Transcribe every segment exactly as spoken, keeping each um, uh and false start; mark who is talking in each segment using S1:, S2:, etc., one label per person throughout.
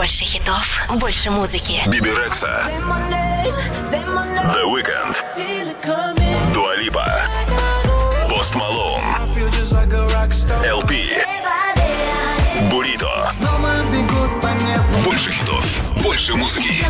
S1: Больше хитов, больше музыки.
S2: Биби Рекса, The Weeknd, Дуа Липа, Пост Малон, эл пи, Бурито. Больше хитов, больше музыки.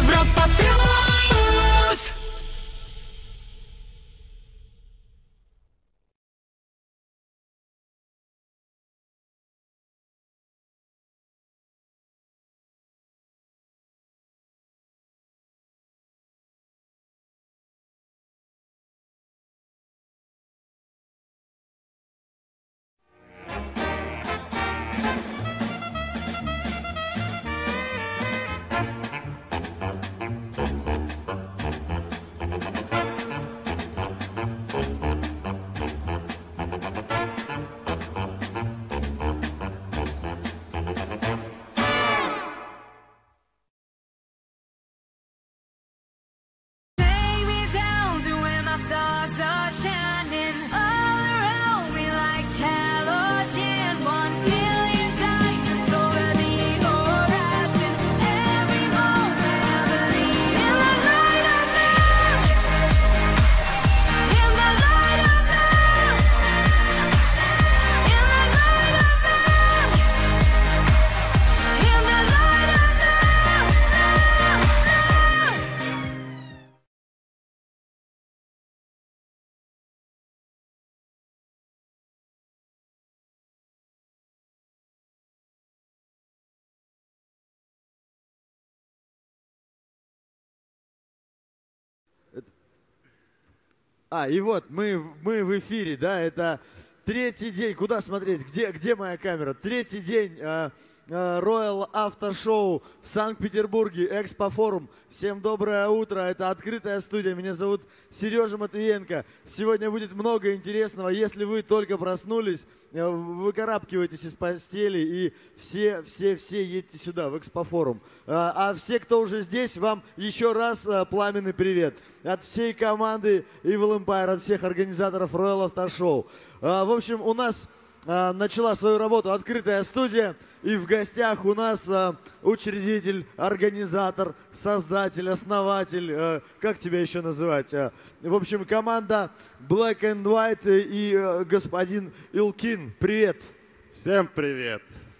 S3: А, и вот, мы, мы в эфире, да, это третий день, куда смотреть, где, где моя камера? Третий день э, э, Royal After Show в Санкт-Петербурге, Экспофорум. Всем доброе утро, это открытая студия, меня зовут Сережа Матвиенко. Сегодня будет много интересного, если вы только проснулись, э, выкарабкивайтесь из постели и все, все, все едьте сюда, в Экспофорум. А, а все, кто уже здесь, вам еще раз э, пламенный привет. От всей команды Evil Empire, от всех организаторов Royal After Show. А, в общем, у нас а, начала свою работу открытая студия, и в гостях у нас а, учредитель, организатор, создатель, основатель, а, как тебя еще называть? А, в общем, команда Black and White и а, господин Илкин. Привет!
S4: Всем привет!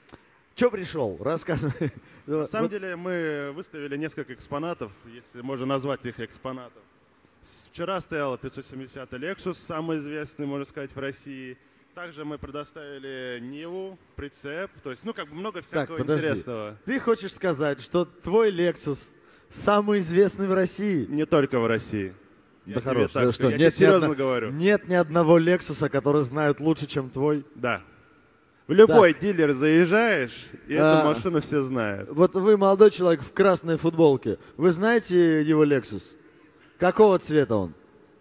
S3: Че пришел? Рассказывай.
S4: На самом деле мы выставили несколько экспонатов, если можно назвать их экспонатом. Вчера стоял пятьсот семидесятый Lexus, самый известный, можно сказать, в России. Также мы предоставили Ниву, прицеп, то есть, ну, как бы много всякого
S3: так,
S4: интересного.
S3: Ты хочешь сказать, что твой Lexus самый известный в России?
S4: Не только в России.
S3: Да хорош,
S4: так,
S3: да
S4: что,
S3: что,
S4: я
S3: нет,
S4: тебе серьезно
S3: ни одно,
S4: говорю.
S3: Нет ни одного Lexus, который знают лучше, чем твой?
S4: Да. В любой
S3: так.
S4: дилер заезжаешь, и
S3: а,
S4: эту машину все знают.
S3: Вот вы, молодой человек в красной футболке, вы знаете его Lexus? Какого цвета он?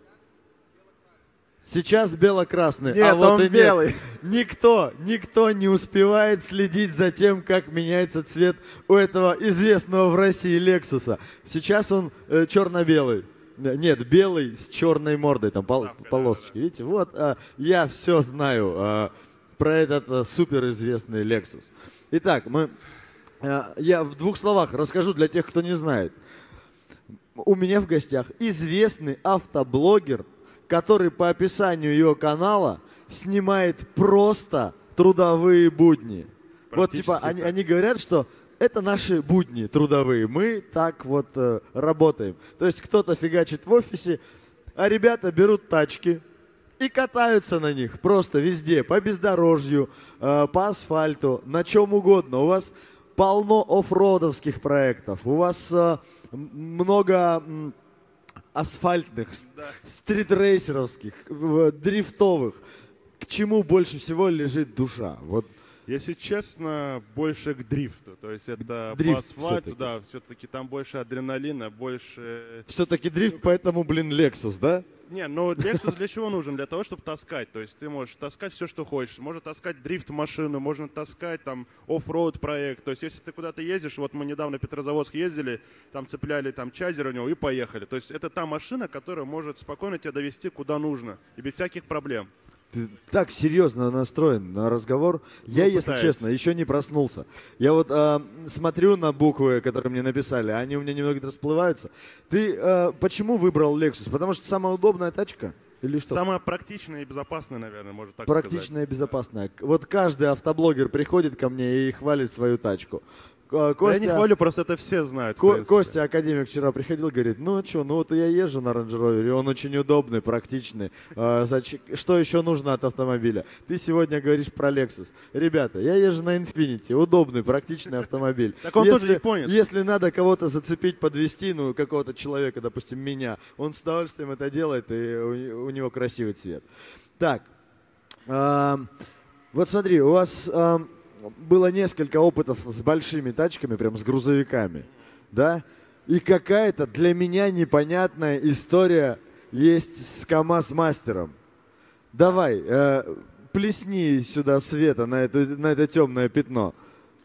S3: Сейчас бело-красный.
S4: Нет,
S3: а вот
S4: он
S3: и
S4: белый.
S3: Нет. Никто, никто не успевает следить за тем, как меняется цвет у этого известного в России Лексуса. Сейчас он э, черно-белый. Нет, белый с черной мордой, там пол,
S4: да,
S3: полосочки. Да, да. Видите, вот э, я все знаю э, про этот э, суперизвестный Lexus. Итак, мы, э, я в двух словах расскажу для тех, кто не знает. У меня в гостях известный автоблогер, который по описанию его канала снимает просто трудовые будни. Вот типа они, они говорят, что это наши будни трудовые, мы так вот э, работаем. То есть кто-то фигачит в офисе, а ребята берут тачки и катаются на них просто везде, по бездорожью, э, по асфальту, на чем угодно. У вас полно оффродовских проектов, у вас э, много м, асфальтных, да. стритрейсеровских, э, дрифтовых. К чему больше всего лежит душа? Вот.
S4: Если честно, больше к дрифту. То есть это
S3: дрифт
S4: по асфальту,
S3: все-таки.
S4: да, все-таки там больше адреналина, больше...
S3: Все-таки дрифт, поэтому, блин, Lexus, да?
S4: Не, ну Lexus для чего нужен? Для того, чтобы таскать. То есть ты можешь таскать все, что хочешь. Можно таскать дрифт-машину, можно таскать там оффроуд проект. То есть если ты куда-то ездишь, вот мы недавно в Петрозаводск ездили, там цепляли там чайзер у него и поехали. То есть это та машина, которая может спокойно тебя довести куда нужно и без всяких проблем.
S3: Ты так серьезно настроен на разговор. Ну, я, если честно, еще не проснулся. Я вот э, смотрю на буквы, которые мне написали, они у меня немного расплываются. Ты э, почему выбрал Lexus? Потому что самая удобная тачка? Или что?
S4: Самая практичная и безопасная, наверное, можно так
S3: практичная
S4: сказать.
S3: Практичная и безопасная. Вот каждый автоблогер приходит ко мне и хвалит свою тачку. Костя,
S4: я не хвалю, просто это все знают.
S3: Ко- Костя, академик, вчера приходил, говорит, ну а что, ну вот я езжу на Range Rover, он очень удобный, практичный. Э, зач... Что еще нужно от автомобиля? Ты сегодня говоришь про Lexus. Ребята, я езжу на Infiniti, удобный, практичный автомобиль.
S4: Так он тоже японец.
S3: Если надо кого-то зацепить, подвести, ну какого-то человека, допустим, меня, он с удовольствием это делает, и у, у него красивый цвет. Так, э, вот смотри, у вас... Э, было несколько опытов с большими тачками, прям с грузовиками, да? И какая-то для меня непонятная история есть с КамАЗ-мастером. Давай, э, плесни сюда света на это, на это темное пятно.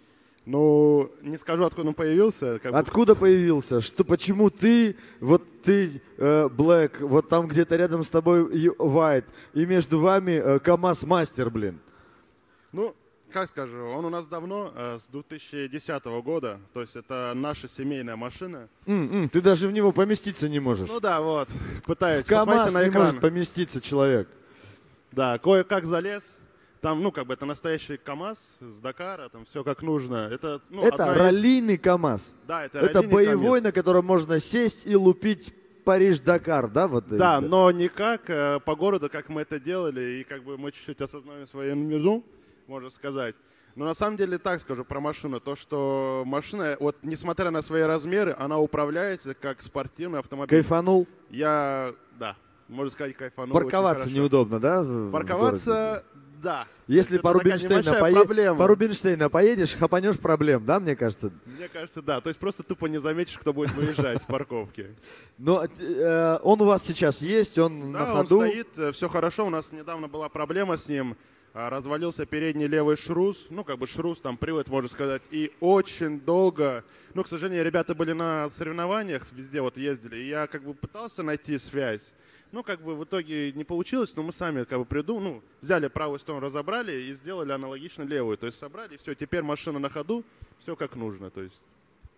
S4: Ну, не скажу, откуда он появился. Как
S3: откуда
S4: бы...
S3: появился? Что, почему ты, вот ты, э, Black, вот там где-то рядом с тобой White, и между вами э, КамАЗ-мастер, блин?
S4: Ну... Как скажу, он у нас давно, с две тысячи десятого года, то есть это наша семейная машина.
S3: Mm-mm, ты даже в него поместиться не можешь.
S4: Ну да, вот, пытаюсь.
S3: В КамАЗ
S4: на
S3: не
S4: экран.
S3: может поместиться человек.
S4: Да, кое-как залез. Там, ну, как бы это настоящий КамАЗ с Дакара, там все как нужно. Это, ну,
S3: это раллийный из... КамАЗ.
S4: Да, это
S3: Это боевой,
S4: КамАЗ.
S3: На котором можно сесть и лупить Париж-Дакар, да? Вот
S4: да,
S3: это.
S4: Но не как э, по городу, как мы это делали, и как бы мы чуть-чуть осознаем свою межу, можно сказать. Но на самом деле так скажу про машину, то что машина, вот несмотря на свои размеры, она управляется как спортивный автомобиль.
S3: Кайфанул?
S4: Я, да, можно сказать, кайфанул.
S3: Парковаться неудобно, да? В,
S4: Парковаться, в да.
S3: Если по Рубинштейна, пое... по Рубинштейна поедешь, хапанешь проблем, да, мне кажется?
S4: Мне кажется, да. То есть просто тупо не заметишь, кто будет выезжать с парковки.
S3: Но э, он у вас сейчас есть, он
S4: да,
S3: на ходу?
S4: он стоит, все хорошо. У нас недавно была проблема с ним. Развалился передний левый шрус, ну, как бы шрус, там, привод, можно сказать, и очень долго, ну, к сожалению, ребята были на соревнованиях, везде вот ездили, и я, как бы, пытался найти связь, ну, как бы, в итоге не получилось, но мы сами, как бы, придумали, ну, взяли правую сторону, разобрали и сделали аналогично левую, то есть собрали, и все, теперь машина на ходу, все как нужно, то есть.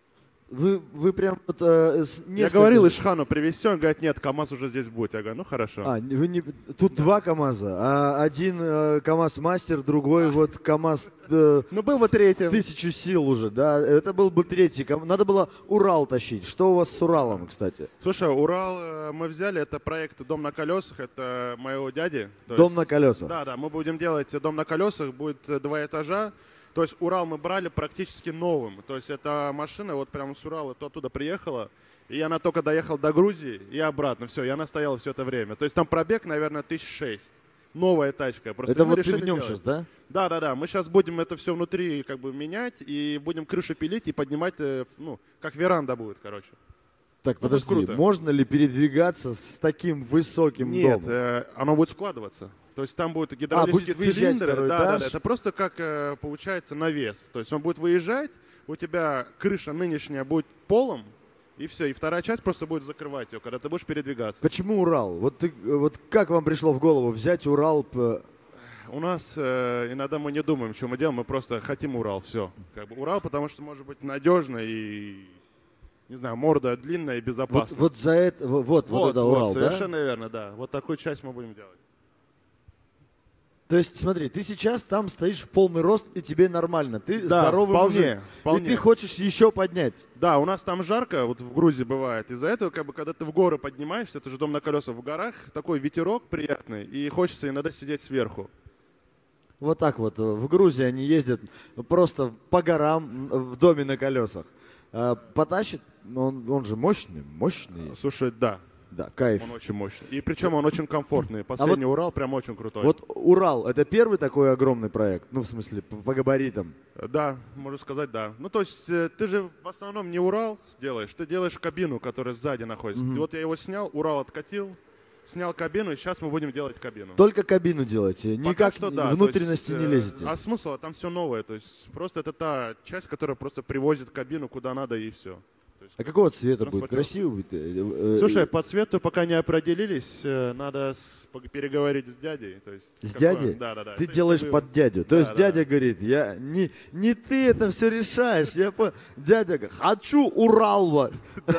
S3: Вы, вы прям вот, э, несколько...
S4: Я говорил Ишхану привезти, он говорит, нет, КамАЗ уже здесь будет. Я говорю, ну хорошо.
S3: А, вы не... Тут да. два КамАЗа, а один э, КамАЗ-мастер, другой а. вот КамАЗ... Э,
S4: ну был бы третий.
S3: Тысячу сил уже, да, это был бы третий. Надо было Урал тащить. Что у вас с Уралом, кстати?
S4: Слушай, Урал э, мы взяли, это проект «Дом на колесах», это моего дяди.
S3: Дом
S4: есть,
S3: на колесах?
S4: Да, да, мы будем делать «Дом на колесах», будет два этажа. То есть Урал мы брали практически новым. То есть эта машина вот прямо с Урала, то оттуда приехала. И она только доехала до Грузии и обратно. Все, и она стояла все это время. То есть там пробег, наверное, тысяч шесть. Новая тачка. Просто
S3: это вот ты в нем делать. Сейчас, да?
S4: Да, да, да. Мы сейчас будем это все внутри как бы менять. И будем крышу пилить и поднимать, ну, как веранда будет, короче.
S3: Так, ну, подожди, можно ли передвигаться с таким высоким
S4: Нет,
S3: домом?
S4: Э, оно будет складываться. То есть там будут гидравлические
S3: а, будет
S4: цилиндры. Да,
S3: да,
S4: да, да. Это просто как э, получается навес. То есть он будет выезжать, у тебя крыша нынешняя будет полом, и все. И вторая часть просто будет закрывать ее, когда ты будешь передвигаться.
S3: Почему Урал? Вот, ты, вот как вам пришло в голову взять Урал? По...
S4: У нас э, иногда мы не думаем, что мы делаем, мы просто хотим Урал. Все. Как бы Урал, потому что может быть надежно и, не знаю, морда длинная и безопасная.
S3: Вот, вот за это, вот, вот, вот это Урал,
S4: вот,
S3: да?
S4: Совершенно верно, да. Вот такую часть мы будем делать.
S3: То есть, смотри, ты сейчас там стоишь в полный рост, и тебе нормально. Ты
S4: да,
S3: здоровый
S4: вполне,
S3: мужик.
S4: Вполне.
S3: И ты хочешь еще поднять.
S4: Да, у нас там жарко, вот в Грузии бывает. Из-за этого, как бы, когда ты в горы поднимаешься, это же дом на колесах в горах, такой ветерок приятный, и хочется иногда сидеть сверху.
S3: Вот так вот. В Грузии они ездят просто по горам в доме на колесах. Потащит, он, он же мощный, мощный.
S4: Слушай, да.
S3: Да, кайф.
S4: Он очень мощный. И причем он очень комфортный. Последний а вот, Урал прям очень крутой.
S3: Вот Урал, это первый такой огромный проект? Ну, в смысле, по, по габаритам?
S4: Да, можно сказать, да. Ну, то есть ты же в основном не Урал делаешь, ты делаешь кабину, которая сзади находится. Mm-hmm. Вот я его снял, Урал откатил, снял кабину, и сейчас мы будем делать кабину.
S3: Только кабину делаете? Никак
S4: что, да,
S3: внутренности
S4: есть,
S3: не лезете?
S4: А смысл? Там все новое. То есть просто это та часть, которая просто привозит кабину куда надо, и все. есть,
S3: а какого цвета будет? Красивый будет?
S4: Слушай, по цвету пока не определились, надо с, переговорить с дядей. То есть,
S3: с
S4: какой...
S3: дядей?
S4: Да, да, да.
S3: Ты
S4: это
S3: делаешь
S4: это
S3: под дядю. То
S4: да,
S3: есть
S4: да,
S3: дядя
S4: да.
S3: говорит, я не, не ты это все решаешь. Я по... Дядя говорит, хочу Урал.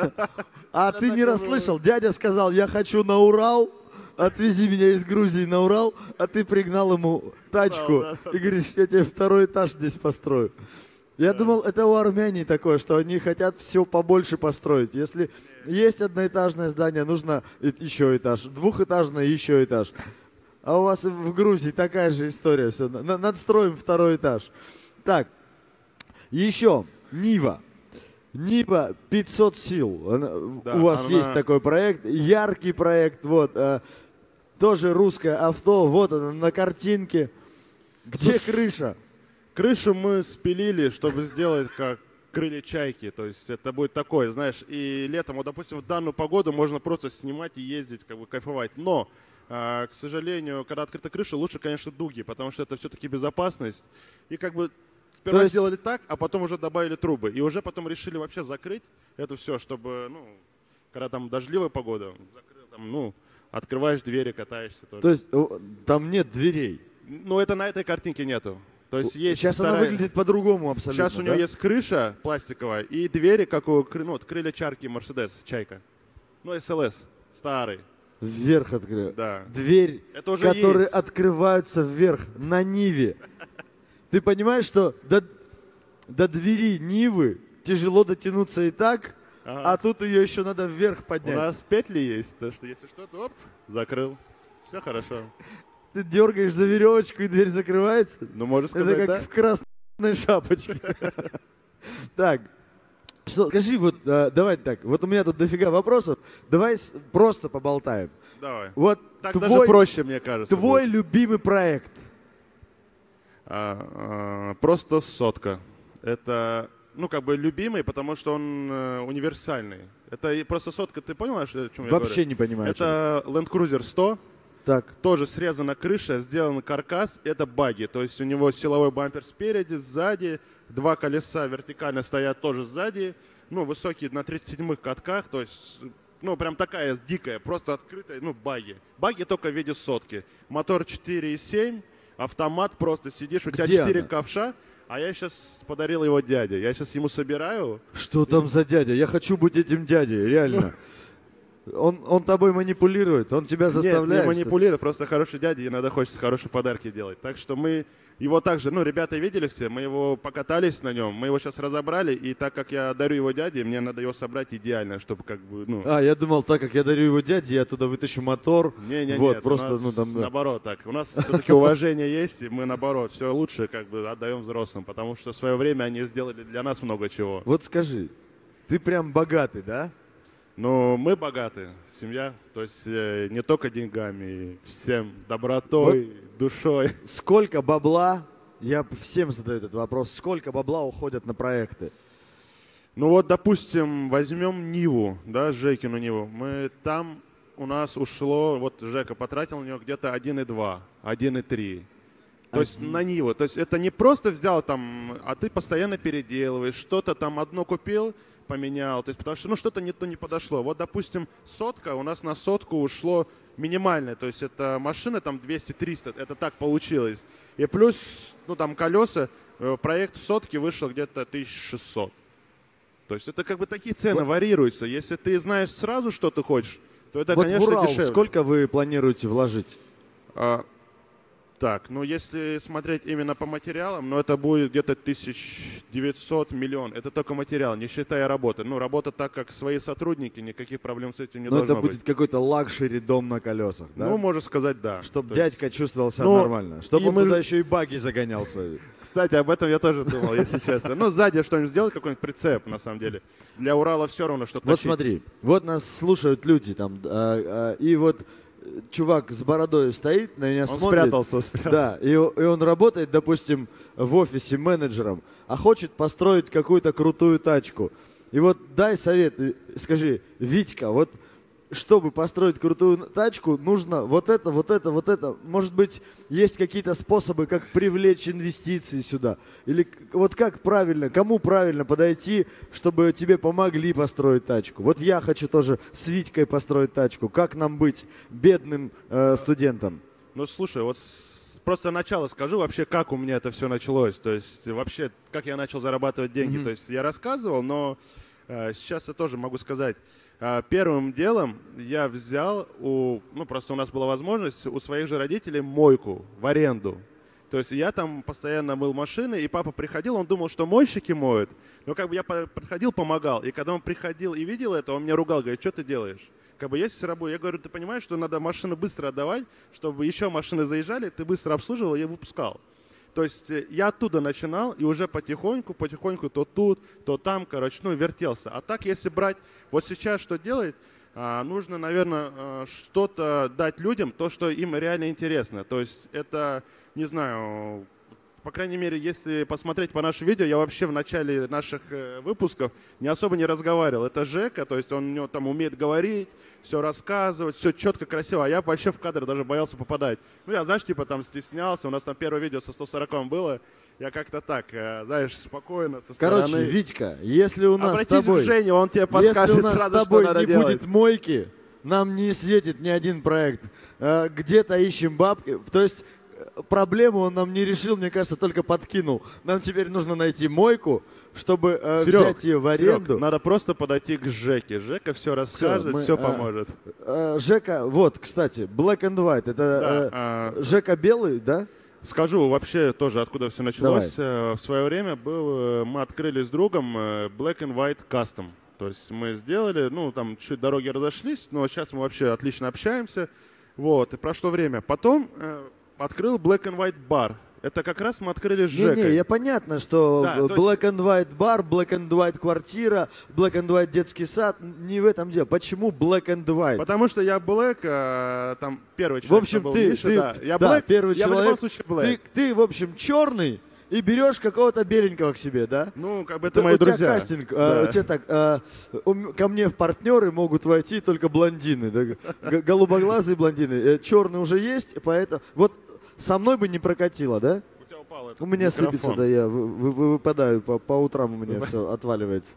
S3: А ты не расслышал? Дядя сказал, я хочу на Урал. Отвези меня из Грузии на Урал, а ты пригнал ему тачку
S4: да, да.
S3: и говоришь, я тебе второй этаж здесь построю. Я да. думал, это у армяне такое, что они хотят все побольше построить. Если есть одноэтажное здание, нужно еще этаж, двухэтажное еще этаж. А у вас в Грузии такая же история, все, надстроим второй этаж. Так, еще Нива. Нива пятьсот сил. Да, у вас она... есть такой проект, яркий проект, вот. Тоже русское авто, вот оно на картинке. Где Слушай, крыша?
S4: Крышу мы спилили, чтобы сделать как крылья чайки. То есть это будет такое, знаешь, и летом, вот, допустим, в данную погоду можно просто снимать и ездить, как бы кайфовать. Но, э, к сожалению, когда открыта крыша, лучше, конечно, дуги, потому что это все-таки безопасность. И как бы сперва есть... сделали так, а потом уже добавили трубы. И уже потом решили вообще закрыть это все, чтобы, ну, когда там дождливая погода, закрыл там, ну, открываешь двери, катаешься. Тоже.
S3: То есть там нет дверей?
S4: Ну, это на этой картинке нету. То есть есть
S3: Сейчас
S4: вторая...
S3: она выглядит по-другому абсолютно.
S4: Сейчас у нее
S3: да?
S4: есть крыша пластиковая и двери, как у ну, крылья чарки Мерседес, Чайка. Ну, эс эл эс, старый.
S3: Вверх открывают.
S4: Да.
S3: Дверь,
S4: это уже
S3: которые
S4: есть.
S3: Открываются вверх на Ниве. Ты понимаешь, что до, до двери Нивы тяжело дотянуться и так, ага. а тут ее еще надо вверх поднять.
S4: У нас петли есть, так что если что, то оп, закрыл. Все хорошо.
S3: Ты дергаешь за веревочку, и дверь закрывается?
S4: Ну, можно сказать,
S3: это как
S4: да?
S3: в красной шапочке. Так, что, скажи, вот, давай так, вот у меня тут дофига вопросов, давай просто поболтаем.
S4: Давай.
S3: Вот
S4: так даже проще, мне кажется.
S3: Твой любимый проект?
S4: А, а, просто сотка. Это, ну, как бы любимый, потому что он э, универсальный. Это просто сотка, ты понял, о чем я говорю?
S3: Вообще не понимаю.
S4: Это Land Cruiser сто.
S3: Так.
S4: Тоже срезана крыша, сделан каркас, это багги. То есть у него силовой бампер спереди, сзади, два колеса вертикально стоят тоже сзади. Ну, высокие на тридцать седьмых катках, то есть, ну, прям такая дикая, просто открытая, ну, багги. Багги только в виде сотки. Мотор четыре и семь, автомат, просто сидишь, у тебя четыре ковша. А я сейчас подарил его дяде. Я сейчас ему собираю.
S3: Что там за дядя? Я хочу быть этим дядей, реально. Он, он тобой манипулирует, он тебя заставляет.
S4: Нет, не манипулирует, просто хороший дядя, иногда хочется хорошие подарки делать. Так что мы его также, ну, ребята видели все, мы его покатались на нем, мы его сейчас разобрали, и так как я дарю его дяде, мне надо его собрать идеально, чтобы как бы, ну...
S3: А, я думал, так как я дарю его дяде, я туда вытащу мотор.
S4: Не-не-не,
S3: вот, просто,
S4: у нас
S3: ну, там, да.
S4: наоборот так. У нас все-таки уважение есть, и мы наоборот, все лучше как бы отдаем взрослым, потому что в свое время они сделали для нас много чего.
S3: Вот скажи, ты прям богатый, да?
S4: Ну, мы богаты, семья, то есть э, не только деньгами, всем добротой, вот душой.
S3: Сколько бабла, я всем задаю этот вопрос, сколько бабла уходят на проекты?
S4: Ну вот, допустим, возьмем Ниву, да, Жекину Ниву. Мы там, у нас ушло, вот Жека потратил на нее где-то один и два, один и три. То один. есть на Ниву. То есть это не просто взял там, а ты постоянно переделываешь, что-то там одно купил, поменял, то есть потому что ну что-то не то не подошло. Вот, допустим, сотка, у нас на сотку ушло минимальное, то есть это машина там двести-триста, это так получилось. И плюс, ну там колеса, проект сотки вышел где-то тысяча шестьсот. То есть это как бы такие цены вот варьируются. Если ты знаешь сразу, что ты хочешь, то это,
S3: вот
S4: конечно,
S3: в Урал
S4: дешевле.
S3: Сколько вы планируете вложить?
S4: А, так, ну если смотреть именно по материалам, ну это будет где-то тысяча девятьсот миллион. Это только материал, не считая работы. Ну работа так как свои сотрудники, никаких проблем с этим не
S3: Но
S4: должно
S3: это
S4: быть.
S3: будет какой-то лакшери дом на колесах, да?
S4: Ну, можно сказать, да.
S3: Чтобы
S4: То
S3: дядька
S4: есть...
S3: чувствовал себя
S4: ну,
S3: нормально. Чтобы он
S4: мы...
S3: туда еще и баги загонял свои.
S4: Кстати, об этом я тоже думал, если честно. Ну, сзади что-нибудь сделать, какой-нибудь прицеп, на самом деле. Для Урала все равно, что
S3: Вот смотри, вот нас слушают люди там, а, а, и вот чувак с бородой стоит, на меня
S4: он
S3: смотрит.
S4: Спрятался, он спрятался.
S3: Да, и, и он работает, допустим, в офисе менеджером, а хочет построить какую-то крутую тачку. И вот дай совет, скажи, Витька, вот чтобы построить крутую тачку, нужно вот это, вот это, вот это. Может быть, есть какие-то способы, как привлечь инвестиции сюда? Или вот как правильно, кому правильно подойти, чтобы тебе помогли построить тачку? Вот я хочу тоже с Витькой построить тачку. Как нам быть бедным э, студентом?
S4: Ну, слушай, вот с- просто начало скажу вообще, как у меня это все началось. То есть вообще, как я начал зарабатывать деньги.
S3: Мгм.
S4: То есть я рассказывал, но э, сейчас я тоже могу сказать. Э, первым делом я взял, у, ну просто у нас была возможность, у своих же родителей мойку в аренду. То есть я там постоянно мыл машины, и папа приходил, он думал, что мойщики моют. Но как бы я по- подходил, помогал. И когда он приходил и видел это, он меня ругал, говорит, что ты делаешь? Как бы я с работы, я говорю, ты понимаешь, что надо машины быстро отдавать, чтобы еще машины заезжали, ты быстро обслуживал и выпускал. То есть э, я оттуда начинал и уже потихоньку, потихоньку то тут, то там, короче, ну, вертелся. А так, если брать, вот сейчас что делать, а, нужно, наверное, а, что-то дать людям, то, что им реально интересно. То есть это, не знаю, по крайней мере, если посмотреть по нашим видео, я вообще в начале наших э, выпусков не особо не разговаривал. Это Жека, то есть он у него там умеет говорить, все рассказывать, все четко, красиво. А я вообще в кадр даже боялся попадать. Ну, я, знаешь, типа там стеснялся. У нас там первое видео со сто сороком было. Я как-то так, э, знаешь, спокойно, со стороны.
S3: Короче, Витька, если у нас
S4: Обратись
S3: с тобой...
S4: к Жене, он тебе
S3: Если
S4: подскажет
S3: у нас
S4: сразу,
S3: с тобой
S4: что надо
S3: не
S4: делать.
S3: будет мойки, нам не светит ни один проект. Э, Где-то ищем бабки. То есть э, проблему он нам не решил, мне кажется, только подкинул. Нам теперь нужно найти мойку, чтобы э,
S4: Серег,
S3: взять ее в
S4: Серег,
S3: аренду.
S4: надо просто подойти к Жеке. Жека все расскажет,
S3: мы,
S4: все
S3: а,
S4: поможет.
S3: Э, Жека, вот, кстати, Black and White. Это
S4: Да,
S3: э,
S4: а,
S3: Жека белый, да?
S4: Скажу вообще тоже, откуда все началось. Э, В свое время был, э, мы открыли с другом э, Black and White Custom. То есть мы сделали, ну там чуть дороги разошлись, но сейчас мы вообще отлично общаемся. Вот, и прошло время. Потом э, открыл Black and White Bar. Это как раз мы открыли с Жекой.
S3: Не-не, я понятно, что
S4: Да, то есть-
S3: Black and White бар, Black and White квартира, Black and White детский сад. Не в этом дело. Почему Black and White?
S4: Потому что я Black, а, там первый
S3: В
S4: человек,
S3: общем,
S4: кто был
S3: ты,
S4: Миша,
S3: ты
S4: да. Я
S3: да,
S4: Black,
S3: первый
S4: я в любом
S3: человек,
S4: случае
S3: ты,
S4: Black.
S3: ты, в общем, черный и берешь какого-то беленького к себе, да?
S4: Ну, как бы
S3: Да,
S4: это мои
S3: у тебя
S4: друзья.
S3: кастинг,
S4: Да.
S3: а, у тебя так, а, у м- ко мне в партнеры могут войти только блондины, да, г- голубоглазые блондины. Э, Черный уже есть, поэтому вот со мной бы не прокатило, да?
S4: У тебя упал этот
S3: У меня
S4: микрофон.
S3: сыпется, да, я вы- вы- вы- выпадаю, по, по утрам у меня все отваливается.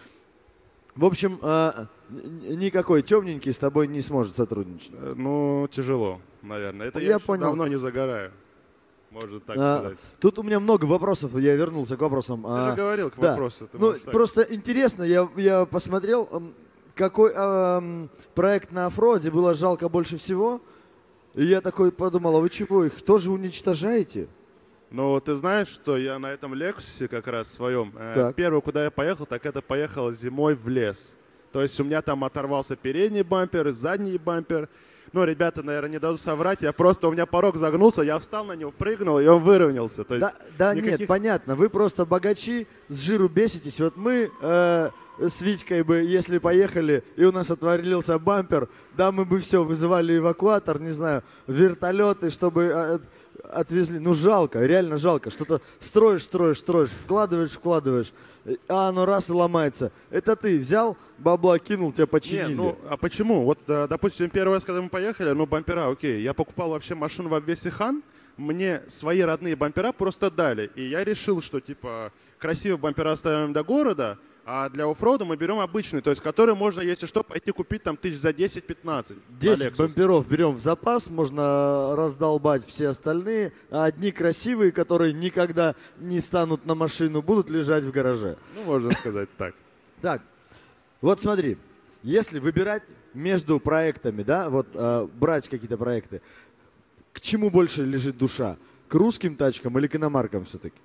S3: В общем, а, н- никакой темненький с тобой не сможет сотрудничать.
S4: Э, Ну, тяжело, наверное. Это
S3: Я
S4: я, еще
S3: понял.
S4: давно не загораю. Можно так
S3: А,
S4: сказать.
S3: тут у меня много вопросов, я вернулся к вопросам.
S4: Ты
S3: А,
S4: же говорил к
S3: да.
S4: вопросу. ты
S3: Ну,
S4: можешь так.
S3: просто интересно, я, я посмотрел, м, какой ам, проект на оффроде было жалко больше всего. И я такой подумал, а вы чего, их тоже уничтожаете?
S4: Ну, ты знаешь, что я на этом Лексусе как раз своем, э,
S3: Так.
S4: первое, куда я поехал, так это поехал зимой в лес. То есть у меня там оторвался передний бампер, задний бампер. Ну, ребята, наверное, не дадут соврать. Я просто, у меня порог загнулся, я встал на него, прыгнул, и он выровнялся. То есть
S3: Да, да
S4: никаких-
S3: нет, понятно, вы просто богачи, с жиру беситесь. Вот мы э, с Витькой бы, если поехали, и у нас отвалился бампер, да, мы бы все, вызывали эвакуатор, не знаю, вертолеты, чтобы э, отвезли. Ну, жалко, реально жалко. Что-то строишь, строишь, строишь, вкладываешь, вкладываешь, а оно раз и ломается. Это ты взял, бабла кинул, тебя починили.
S4: Не, ну, а почему? Вот, да, допустим, первый раз, когда мы поехали, ну, бампера, окей, я покупал вообще машину в обвесе Хан, мне свои родные бампера просто дали, и я решил, что, типа, красивые бампера оставим до города, а для оффрода мы берем обычный, то есть, который можно, если что, пойти купить там тысяч за десять-пятнадцать.
S3: десять бамперов берем в запас, можно раздолбать все остальные, а одни красивые, которые никогда не станут на машину, будут лежать в гараже.
S4: Ну, можно сказать так.
S3: Так, вот смотри, если выбирать между проектами, да, вот э, брать какие-то проекты, к чему больше лежит душа? К русским тачкам или к иномаркам все-таки?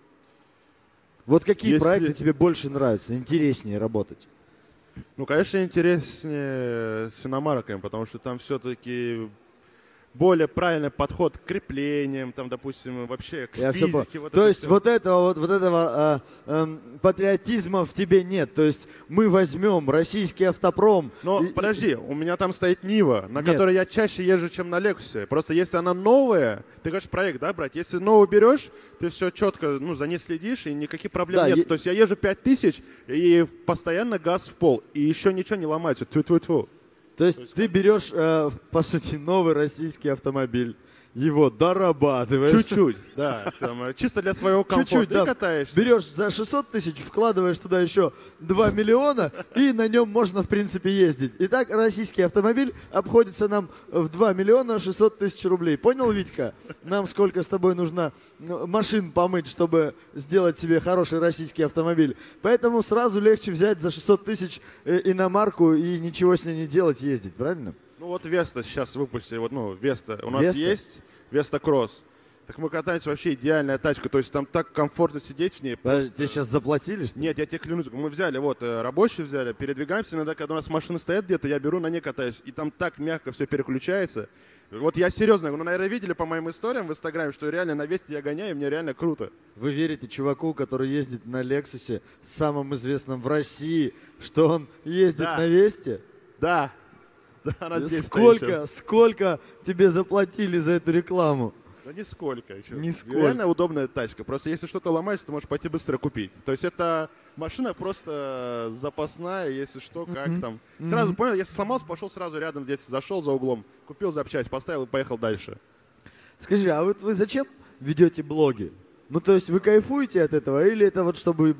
S3: Вот какие
S4: Если-
S3: проекты тебе больше нравятся, интереснее работать?
S4: Ну, конечно, интереснее с иномарками, потому что там все-таки более правильный подход к креплениям, там, допустим, вообще к
S3: Я всё
S4: физике.
S3: понял.
S4: вот
S3: То
S4: это
S3: есть
S4: всё.
S3: вот этого, вот, вот этого а, эм, патриотизма в тебе нет. То есть мы возьмем российский автопром.
S4: Но
S3: и-
S4: подожди, у меня там стоит Нива, на
S3: Нет.
S4: которой я чаще езжу, чем на Лексусе. Просто если она новая, ты говоришь проект, да, брать? Если новую берешь, ты все четко, ну, за ней следишь, и никаких проблем
S3: Да,
S4: нет.
S3: е-
S4: То есть я езжу пять тысяч, и постоянно газ в пол, и еще ничего не ломается. Тьфу-тьфу-тьфу.
S3: То есть, То есть ты берешь, э, по сути, новый российский автомобиль, его дорабатываешь.
S4: Чуть-чуть, да. Там, чисто для своего комфорта.
S3: Чуть-чуть, да.
S4: Катаешься.
S3: Берешь за шестьсот тысяч, вкладываешь туда еще два миллиона, и на нем можно, в принципе, ездить. Итак, российский автомобиль обходится нам в два миллиона шестьсот тысяч рублей. Понял, Витька? Нам сколько с тобой нужно машин помыть, чтобы сделать себе хороший российский автомобиль. Поэтому сразу легче взять за шестьсот тысяч иномарку и ничего с ней не делать, ездить, правильно?
S4: Ну вот Веста сейчас выпустили, вот, ну, Веста у нас
S3: Веста?
S4: есть, Веста Кросс. Так мы катаемся, вообще идеальная тачка, то есть там так комфортно сидеть в ней.
S3: Подожди, тебе сейчас заплатили, что ли?
S4: Нет, я тебе клянусь, мы взяли, вот, рабочие взяли, передвигаемся, иногда, когда у нас машины стоят где-то, я беру, на ней катаюсь, и там так мягко все переключается. Вот я серьезно, ну, наверное, видели по моим историям в Инстаграме, что реально на Весте я гоняю, и мне реально круто.
S3: Вы верите чуваку, который ездит на Лексусе, самым известным в России, что он ездит
S4: Да.
S3: на Весте?
S4: Да. Да, она здесь
S3: Сколько,
S4: стоит.
S3: сколько тебе заплатили за эту рекламу?
S4: Да нисколько. Еще.
S3: Нисколько.
S4: Реально удобная тачка. Просто если что-то ломается, ты можешь пойти быстро купить. То есть это машина просто запасная, если что, как mm-hmm. там. Сразу mm-hmm. понял, если сломался, пошел сразу рядом здесь, зашел за углом, купил запчасть, поставил и поехал дальше.
S3: Скажи, а вот вы зачем ведете блоги? Ну, то есть вы кайфуете от этого, или это вот чтобы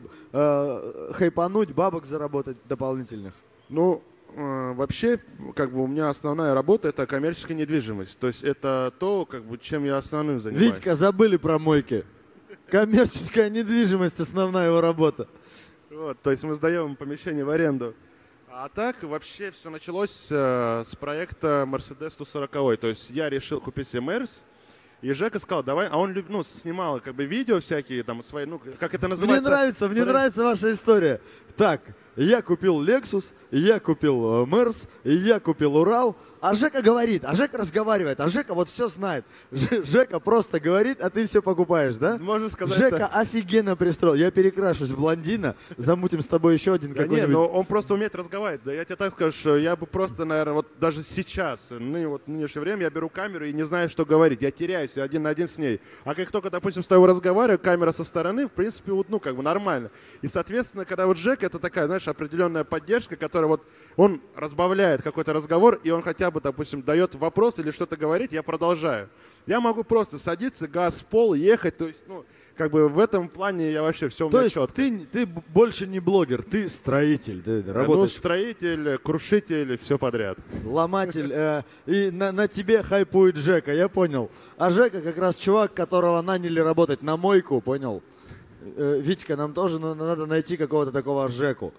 S3: э, хайпануть, бабок заработать дополнительных?
S4: Ну, э, вообще, как бы у меня основная работа — это коммерческая недвижимость. То есть это то, как бы, чем я основным занимаюсь.
S3: Витька, забыли про мойки. Коммерческая недвижимость — основная его работа.
S4: Вот, то есть мы сдаем помещение в аренду. А так вообще все началось э, с проекта Mercedes сто сорок. То есть я решил купить себе Мерс. И Жека сказал, давай, а он ну, снимал как бы видео всякие, там, свои, ну, как это называется?
S3: Мне нравится, мне
S4: Про...
S3: нравится ваша история. Так, я купил Lexus, я купил Мерс, я купил Урал, а Жека говорит, а Жека разговаривает, а Жека вот все знает. Ж- Жека просто говорит, а ты все покупаешь, да?
S4: Можно сказать,
S3: Жека
S4: это...
S3: офигенно пристроил. Я перекрашусь в блондина, замутим с тобой еще один
S4: да
S3: какой-нибудь.
S4: Нет, но он просто умеет разговаривать. Да я тебе так скажу, что я бы просто, наверное, вот даже сейчас, ну, вот в нынешнее время я беру камеру и не знаю, что говорить. Я теряюсь один на один с ней. А как только, допустим, с тобой разговариваю, камера со стороны, в принципе, вот, ну, как бы нормально. И, соответственно, когда вот Жека, это такая, знаешь, определенная поддержка, которая вот, он разбавляет какой-то разговор, и он хотя бы, допустим, дает вопрос или что-то говорит, я продолжаю. Я могу просто садиться, газ в пол, ехать, то есть, ну, как бы в этом плане я вообще все у меня
S3: То есть
S4: четко.
S3: ты, ты больше не блогер, ты строитель, ты
S4: Ну,
S3: работаешь.
S4: строитель, крушитель, все подряд.
S3: Ломатель, э, и на, на тебе хайпует Жека, я понял. А Жека как раз чувак, которого наняли работать на мойку, понял? Э, Витька, нам тоже на- надо найти какого-то такого Жеку.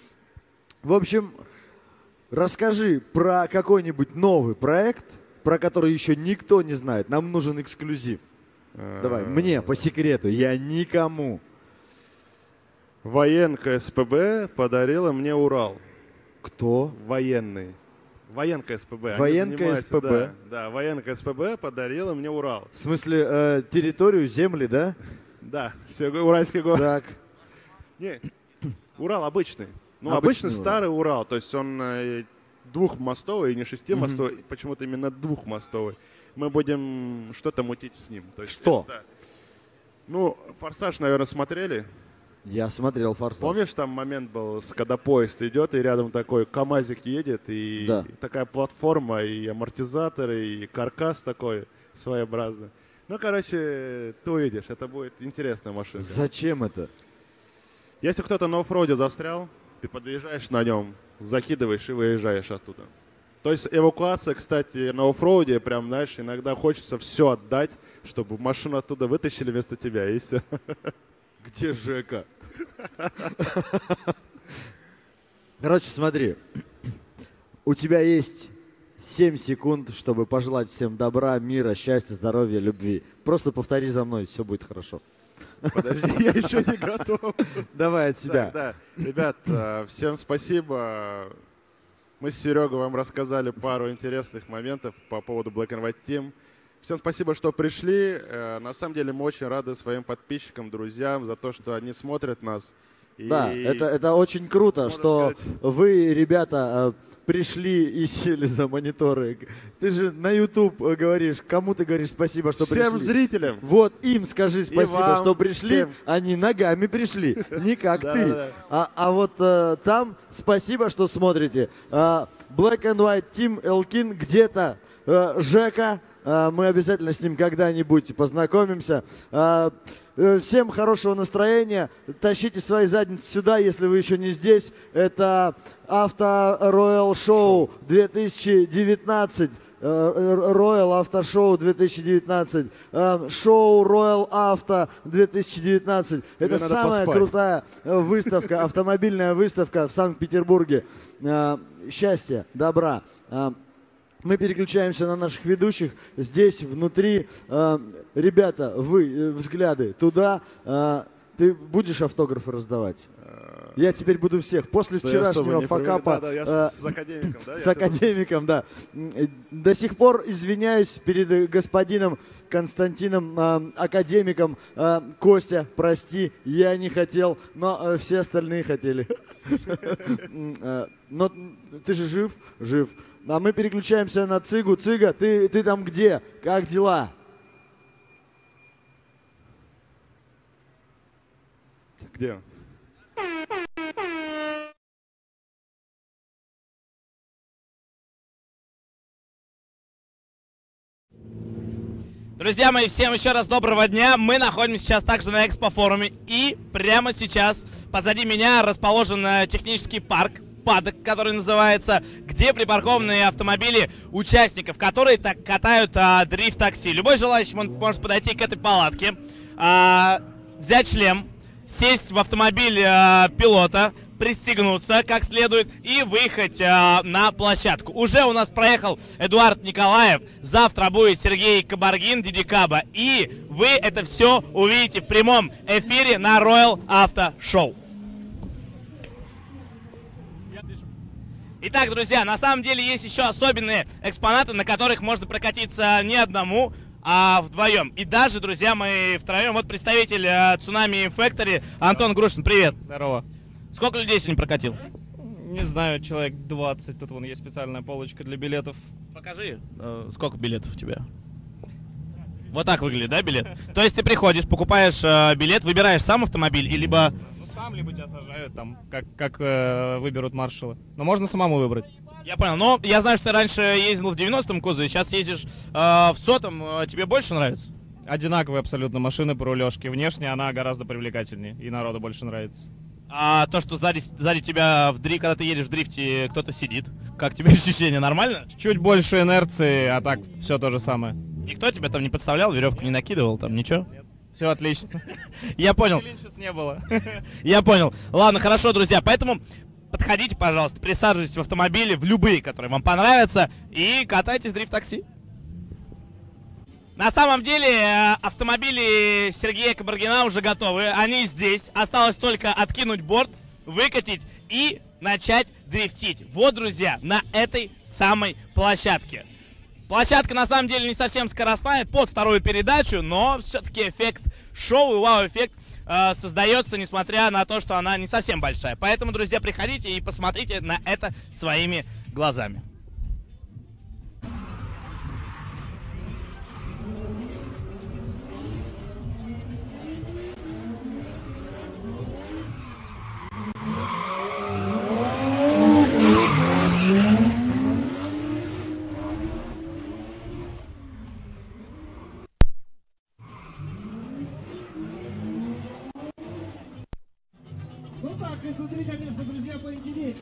S3: В общем, расскажи про какой-нибудь новый проект, про который еще никто не знает. Нам нужен эксклюзив. Давай, мне по секрету, я никому.
S4: Военка СПБ подарила мне Урал.
S3: Кто?
S4: Военный. Военка СПБ. Они
S3: Военка
S4: занимаются,
S3: СПБ.
S4: Да, да, военка СПБ подарила мне Урал.
S3: В смысле, э, территорию, земли, да?
S4: Да, все, Уральский город.
S3: Так.
S4: Не, Урал обычный. Ну,
S3: Обычный
S4: обычный
S3: Урал.
S4: старый Урал. То есть он э, двухмостовый, не шестимостовый, mm-hmm. почему-то именно двухмостовый. Мы будем что-то мутить с ним. То есть
S3: Что?
S4: Это, ну, «Форсаж», наверное, смотрели.
S3: Я смотрел «Форсаж».
S4: Помнишь, там момент был, когда поезд идет, и рядом такой КамАЗик едет, и
S3: Да.
S4: такая платформа, и амортизаторы, и каркас такой своеобразный. Ну, короче, ты увидишь, это будет интересная машина.
S3: Зачем это?
S4: Если кто-то на оффроуде застрял, ты подъезжаешь на нем, закидываешь и выезжаешь оттуда. То есть эвакуация, кстати, на оффроуде, прям, знаешь, иногда хочется все отдать, чтобы машину оттуда вытащили вместо тебя, и все.
S3: Где Жека? Короче, смотри. У тебя есть семь секунд, чтобы пожелать всем добра, мира, счастья, здоровья, любви. Просто повтори за мной, все будет хорошо.
S4: Подожди, я еще не готов.
S3: Давай от себя.
S4: Да, да. Ребят, э, всем спасибо. Мы с Серегой вам рассказали пару интересных моментов по поводу Black and White Team. Всем спасибо, что пришли. Э, На самом деле мы очень рады своим подписчикам, друзьям за то, что они смотрят нас.
S3: Да,
S4: И,
S3: это, это очень круто, что
S4: сказать,
S3: вы, ребята, пришли и сели за мониторы. Ты же на YouTube говоришь, кому ты говоришь спасибо, что
S4: всем
S3: пришли.
S4: зрителям.
S3: Вот им скажи спасибо,
S4: вам,
S3: что пришли,
S4: всем.
S3: они ногами пришли, не как
S4: Да,
S3: ты.
S4: да, да.
S3: А, а вот э, там спасибо, что смотрите. Э, Black and White Team Elkin где-то. Э, Жека, э, мы обязательно с ним когда-нибудь познакомимся. Э, э, всем хорошего настроения. Тащите свои задницы сюда, если вы еще не здесь. Это Авто Royal Show две тысячи девятнадцать. Royal Auto Show две тысячи девятнадцать, шоу Royal Auto две тысячи девятнадцать. Это самая
S4: поспать.
S3: крутая выставка, автомобильная выставка в Санкт-Петербурге. Счастья, добра. Мы переключаемся на наших ведущих. Здесь внутри, ребята, вы, взгляды туда. Ты будешь автографы раздавать? Я теперь буду всех. После
S4: Да, я особо
S3: вчерашнего
S4: не
S3: факапа...
S4: привык. Да, да, я
S3: э,
S4: с академиком, да?
S3: С
S4: я
S3: академиком, да. До сих пор извиняюсь перед господином Константином э, академиком. Э, Костя, прости, я не хотел, но э, все остальные хотели. Э, Но ты же жив? Жив. А мы переключаемся на Цигу. Цыга, ты, ты там где? Как дела?
S4: Где он?
S5: Друзья мои, всем еще раз доброго дня. Мы находимся сейчас также на экспо-форуме. И прямо сейчас позади меня расположен технический парк, падок, который называется, где припаркованы автомобили участников, которые так катают а, дрифт-такси. Любой желающий может подойти к этой палатке, а, взять шлем, сесть в автомобиль а, пилота, пристегнуться как следует и выехать а, на площадку. Уже у нас проехал Эдуард Николаев, завтра будет Сергей Кабаргин, Диди Каба, и вы это все увидите в прямом эфире на Royal Auto Show. Итак, друзья, на самом деле есть еще особенные экспонаты, на которых можно прокатиться не одному, а вдвоем. И даже, друзья мои, втроем. Вот представитель uh, Tsunami Factory Антон Грушин, привет.
S6: Здорово.
S5: Сколько людей сегодня прокатил?
S6: Не знаю, человек двадцать. Тут вон есть специальная полочка для билетов.
S5: Покажи, э, сколько билетов у тебя. Вот так выглядит, да, билет? То есть ты приходишь, покупаешь э, билет, выбираешь сам автомобиль, и либо...
S6: Ну, сам, либо тебя сажают там, как, как э, выберут маршалы. Но можно самому выбрать.
S5: Я понял, но я знаю, что ты раньше ездил в девяностом кузове, сейчас ездишь э, в сотом, э, тебе больше нравится?
S6: Одинаковые абсолютно машины по рулежке. Внешне она гораздо привлекательнее, и народу больше нравится.
S5: А то, что сзади, сзади тебя, в дрифте, когда ты едешь в дрифте, кто-то сидит, как тебе ощущение, нормально?
S6: Чуть больше инерции, а так все то же самое.
S5: Никто тебя там не подставлял, веревку не накидывал, там ничего?
S6: Все отлично.
S5: Я понял.
S6: Сейчас не было.
S5: Я понял. Ладно, хорошо, друзья, поэтому подходите, пожалуйста, присаживайтесь в автомобили, в любые, которые вам понравятся, и катайтесь в дрифт-такси. На самом деле автомобили Сергея Кабаргина уже готовы, они здесь. Осталось только откинуть борт, выкатить и начать дрифтить. Вот, друзья, на этой самой площадке. Площадка на самом деле не совсем скоростная, под вторую передачу, но все-таки эффект шоу и вау-эффект э, создается, несмотря на то, что она не совсем большая. Поэтому, друзья, приходите и посмотрите на это своими глазами.
S7: Ну так, изнутри, конечно, друзья, поинтереснее.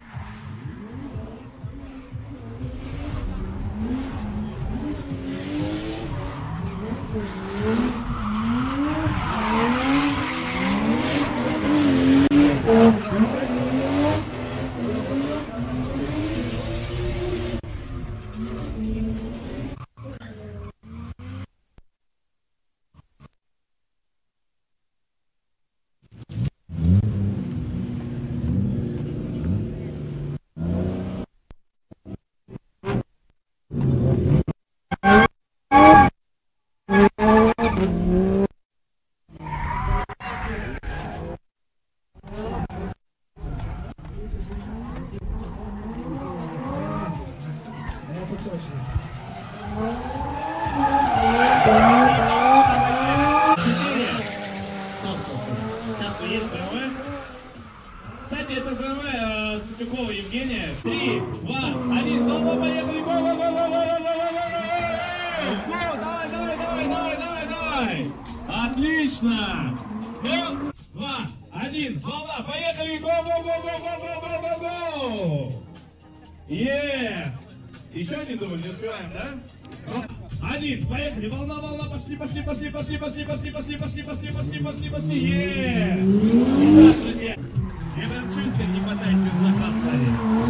S8: Давай! Отлично! Ну, два, один, волна, поехали! Го-го-го-го-го-го-го-го-го! Е! Еще один дубль, не успеваем, да? Один, поехали, волна, волна, пошли, пошли, пошли, пошли, пошли, пошли, пошли, пошли, пошли, пошли, пошли, пошли, е! Итак, друзья, я прям чувствую, как не хватает пиджака сзади.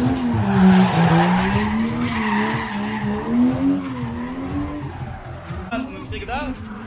S8: Навсегда.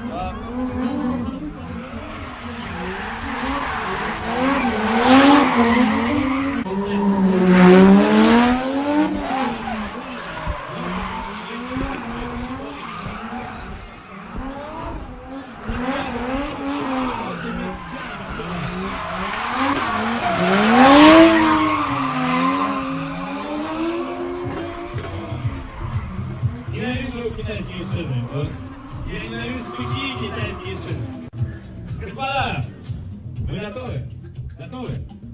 S8: Ненавижу китайские шины. Я ненавижу сухие китайские шины. Господа, вы готовы? Готовы?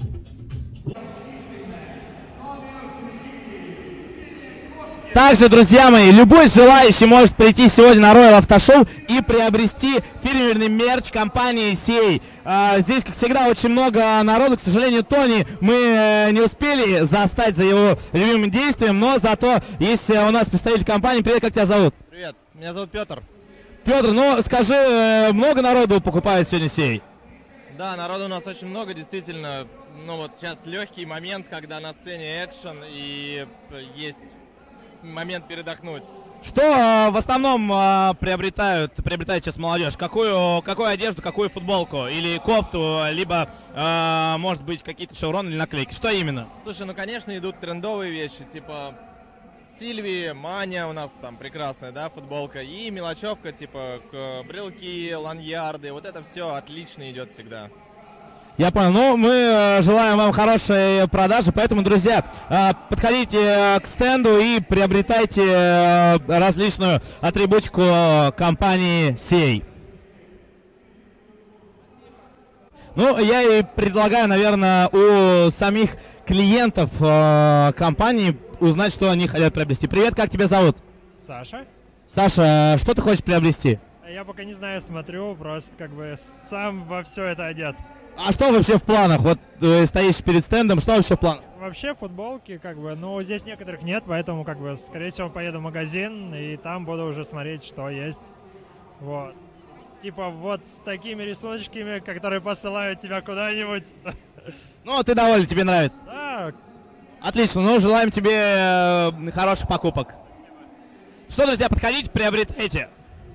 S5: Также, друзья мои, любой желающий может прийти сегодня на Royal Auto Show и приобрести фирменный мерч компании сей. А, здесь, как всегда, очень много народу. К сожалению, Тони мы не успели застать за его любимым действием, но зато есть у нас представитель компании. Привет, как тебя зовут?
S9: Привет, меня зовут Петр.
S5: Петр, ну скажи, много народу покупает сегодня сей?
S9: Да, народу у нас очень много, действительно. Ну вот сейчас легкий момент, когда на сцене экшен и есть момент передохнуть.
S5: Что э, в основном э, приобретают, приобретает сейчас молодежь? Какую, какую одежду, какую футболку или кофту, либо, э, может быть, какие-то шевроны или наклейки? Что именно?
S9: Слушай, ну, конечно, идут трендовые вещи, типа Сильвии, Маня у нас там прекрасная, да, футболка, и мелочевка, типа брелки, ланьярды, вот это все отлично идет всегда.
S5: Я понял. Ну, мы э, желаем вам хорошей продажи, поэтому, друзья, э, подходите э, к стенду и приобретайте э, различную атрибутику э, компании сей. Ну, я и предлагаю, наверное, у самих клиентов э, компании узнать, что они хотят приобрести. Привет, как тебя зовут?
S10: Саша.
S5: Саша, что ты хочешь приобрести?
S10: Я пока не знаю, смотрю, просто как бы сам во все это одет.
S5: А что вообще в планах? Вот э, стоишь перед стендом, что вообще в планах?
S10: Вообще футболки, как бы, ну, здесь некоторых нет, поэтому, как бы, скорее всего, поеду в магазин, и там буду уже смотреть, что есть. Вот. Типа вот с такими рисуночками, которые посылают тебя куда-нибудь.
S5: Ну, ты доволен, тебе нравится?
S10: Да.
S5: Отлично, ну, желаем тебе э, хороших покупок. Что, друзья, подходите, приобретайте.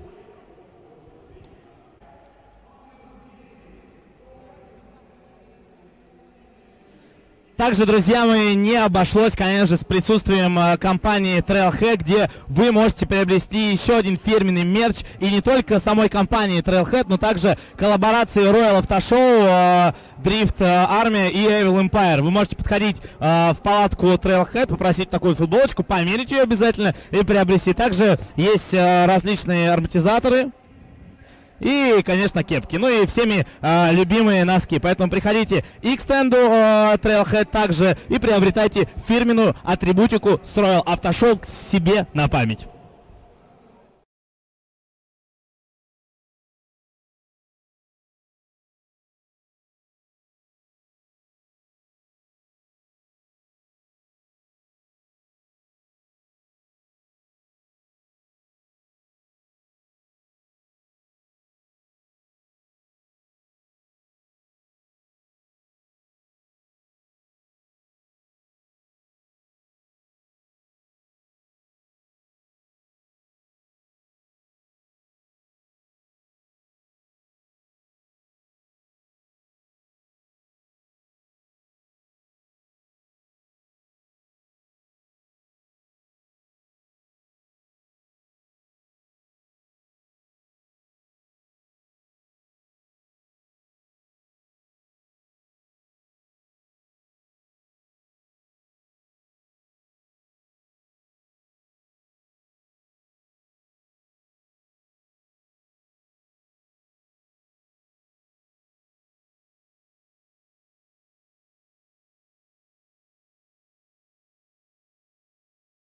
S5: Также, друзья мои, не обошлось, конечно же, с присутствием э, компании Trailhead, где вы можете приобрести еще один фирменный мерч. И не только самой компании Trailhead, но также коллаборации Royal Auto Show, э, Drift Army и Evil Empire. Вы можете подходить э, в палатку Trailhead, попросить такую футболочку, померить ее обязательно и приобрести. Также есть э, различные ароматизаторы. И, конечно, кепки. Ну и всеми э, любимые носки. Поэтому приходите и к стенду э, Trailhead также и приобретайте фирменную атрибутику с Royal Auto Show к себе на память.